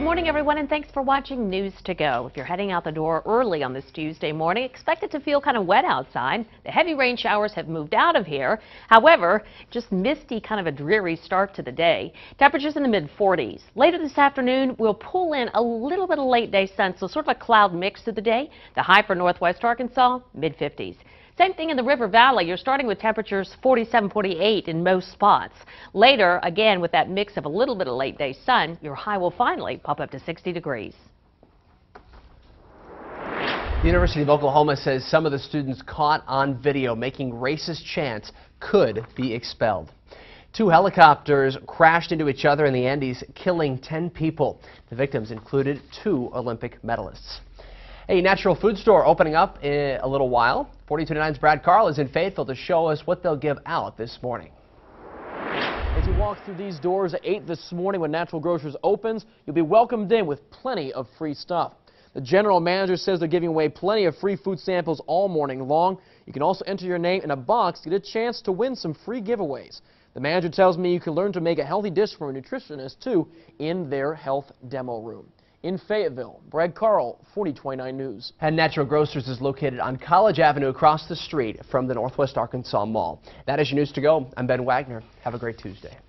morning, everyone, and thanks for watching News to Go. If you're heading out the door early on this Tuesday morning, expect it to feel kind of wet outside. The heavy rain showers have moved out of here. However, just misty, kind of a dreary start to the day. Temperatures in the mid-40s. Later this afternoon, we'll pull in a little bit of late-day sun, so sort of a cloud mix through the day. The high for northwest Arkansas, mid-50s. Same thing in the River Valley. You're starting with temperatures 47, 48 in most spots. Later, again, with that mix of a little bit of late-day sun, your high will finally pop up to 60 degrees. The University of Oklahoma says some of the students caught on video making racist chants could be expelled. 2 helicopters crashed into each other in the Andes, killing 10 people. The victims included 2 Olympic medalists. A natural food store opening up in a little while. 42.9's Brad Carl is in Fayetteville to show us what they'll give out this morning. As you walk through these doors at 8 this morning when Natural Grocers opens, you'll be welcomed in with plenty of free stuff. The general manager says they're giving away plenty of free food samples all morning long. You can also enter your name in a box to get a chance to win some free giveaways. The manager tells me you can learn to make a healthy dish from a nutritionist, too, in their health demo room. In Fayetteville, Brad Carl, 4029 News. And Natural Grocers is located on College Avenue across the street from the Northwest Arkansas Mall. That is your News to Go. I'm Ben Wagner. Have a great Tuesday.